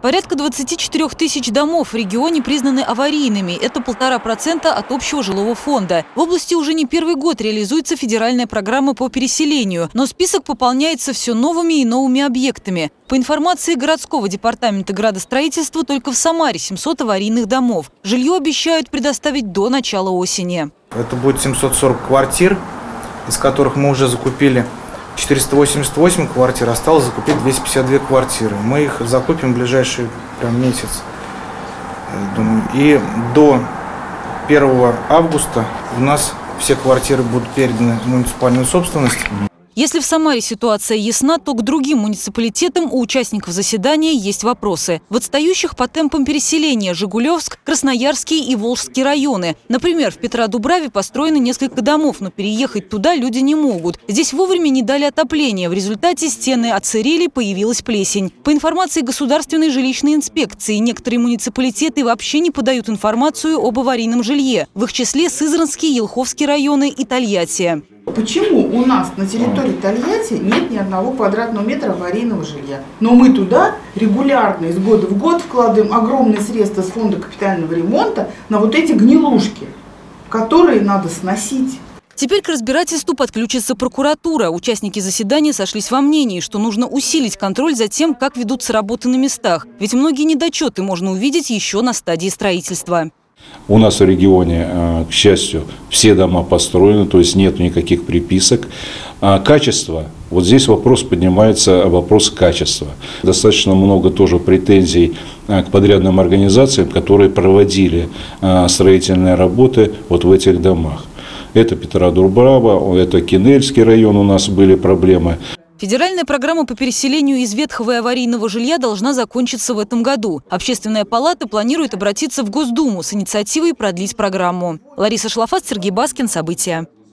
Порядка 24 тысяч домов в регионе признаны аварийными. Это 1,5% от общего жилого фонда. В области уже не первый год реализуется федеральная программа по переселению, но список пополняется все новыми и новыми объектами. По информации городского департамента градостроительства, только в Самаре 700 аварийных домов. Жилье обещают предоставить до начала осени. Это будет 740 квартир, из которых мы уже закупили 488 квартир, осталось закупить 252 квартиры. Мы их закупим в ближайший месяц. И до 1 августа у нас все квартиры будут переданы в муниципальную собственность. Если в Самаре ситуация ясна, то к другим муниципалитетам у участников заседания есть вопросы. В отстающих по темпам переселения Жигулевск, Красноярский и Волжский районы. Например, в Петродубраве построено несколько домов, но переехать туда люди не могут. Здесь вовремя не дали отопления. В результате стены отсырели, появилась плесень. По информации Государственной жилищной инспекции, некоторые муниципалитеты вообще не подают информацию об аварийном жилье. В их числе Сызранский, Елховский районы и Тольятти. Почему у нас на территории Тольятти нет ни одного квадратного метра аварийного жилья? Но мы туда регулярно из года в год вкладываем огромные средства с фонда капитального ремонта на вот эти гнилушки, которые надо сносить. Теперь к разбирательству подключится прокуратура. Участники заседания сошлись во мнении, что нужно усилить контроль за тем, как ведутся работы на местах. Ведь многие недочеты можно увидеть еще на стадии строительства. У нас в регионе, к счастью, все дома построены, то есть нет никаких приписок. Качество. Вот здесь поднимается вопрос качества. Достаточно много тоже претензий к подрядным организациям, которые проводили строительные работы вот в этих домах. Это Петродубрава, это Кинельский район, у нас были проблемы. Федеральная программа по переселению из ветхого и аварийного жилья должна закончиться в этом году. Общественная палата планирует обратиться в Госдуму с инициативой продлить программу. Лариса Шлафат, Сергей Баскин. События.